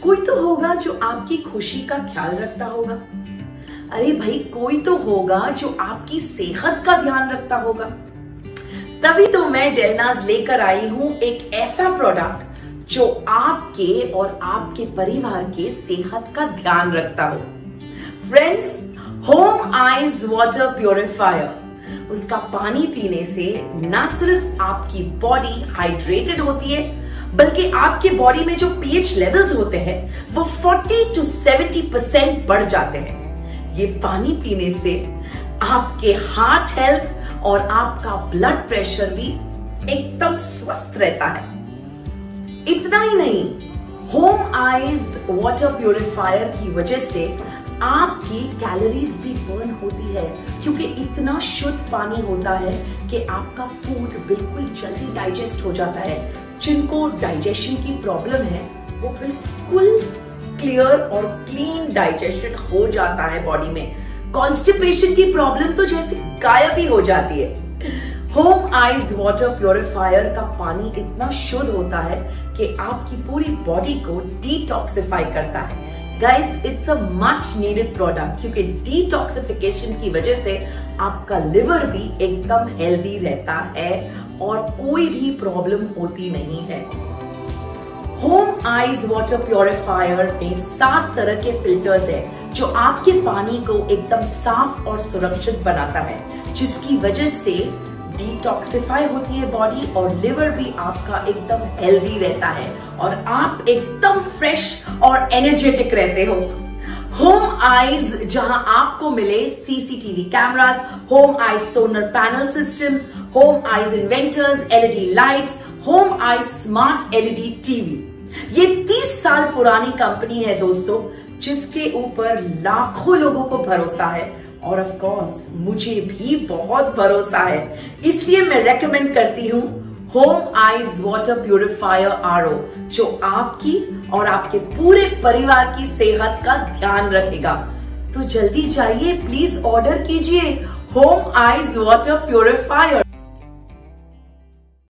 कोई तो होगा जो आपकी खुशी का ख्याल रखता होगा। अरे भाई, कोई तो होगा जो आपकी सेहत का ध्यान रखता होगा। तभी तो मैं जेलनाज लेकर आई हूं एक ऐसा प्रोडक्ट जो आपके और आपके परिवार के सेहत का ध्यान रखता हो। Friends, home eyes water purifier. उसका पानी पीने से न सिर्फ आपकी बॉडी हाइड्रेटेड होती है, बल्कि आपके बॉडी में जो पीएच लेवल्स होते हैं वो 40 to 70% बढ़ जाते हैं। ये पानी पीने से आपके हार्ट हेल्थ और आपका ब्लड प्रेशर भी एकदम स्वस्थ रहता है। इतना ही नहीं, होम आइज वाटर प्यूरिफायर की वजह से आपकी कैलोरीज भी बर्न होती है, क्योंकि इतना शुद्ध पानी होता है कि आपका फूड बिल्कुल जल्दी डाइजेस्ट हो जाता है। जिनको डाइजेशन की प्रॉब्लम है वो बिल्कुल क्लियर और क्लीन डाइजेशन हो जाता है बॉडी में। कॉन्स्टिपेशन की प्रॉब्लम तो जैसे गायब ही हो जाती है। होम आइज वाटर प्यूरिफायर का पानी इतना शुद्ध होता है कि आपकी पूरी बॉडी को डिटॉक्सिफाई करता है। Guys, it's a much needed product, क्योंकि डिटॉक्सिफिकेशन की वजह से आपका लिवर भी एकदम हेल्दी रहता है और कोई भी प्रॉब्लम होती नहीं है। होम आइज वाटर प्यूरिफायर में 7 तरह के फिल्टर्स है जो आपके पानी को एकदम साफ और सुरक्षित बनाता है, जिसकी वजह से डिटॉक्सिफाई होती है बॉडी और लिवर भी आपका एकदम हेल्दी रहता है और आप एकदम फ्रेश और एनर्जेटिक रहते हो। होम आइज, जहां आपको मिले CCTV cameras, home eyes solar panel systems, home eyes inverters, LED lights, home eyes smart LED TV. ये 30 साल पुरानी कंपनी है दोस्तों, जिसके ऊपर लाखों लोगों को भरोसा है और ऑफ कोर्स मुझे भी बहुत भरोसा है। इसलिए मैं रेकमेंड करती हूँ home eyes water purifier RO, जो आपकी और आपके पूरे परिवार की सेहत का ध्यान रखेगा। तो जल्दी जाइए, प्लीज ऑर्डर कीजिए होम आइज वाटर प्यूरिफायर।